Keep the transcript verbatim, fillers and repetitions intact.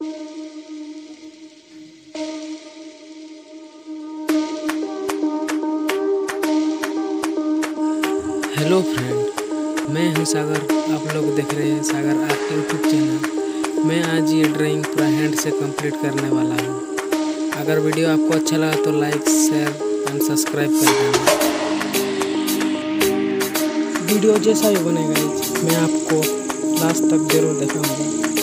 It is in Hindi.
हेलो फ्रेंड, मैं हूं सागर। आप लोग देख रहे हैं सागर आर्ट यूट्यूब चैनल। मैं आज ये ड्राइंग पूरा हैंड से कंप्लीट करने वाला हूं। अगर वीडियो आपको अच्छा लगा तो लाइक, शेयर एंड सब्सक्राइब कर देना। वीडियो जैसा भी बनेगा मैं आपको लास्ट तक जरूर दिखाऊंगा।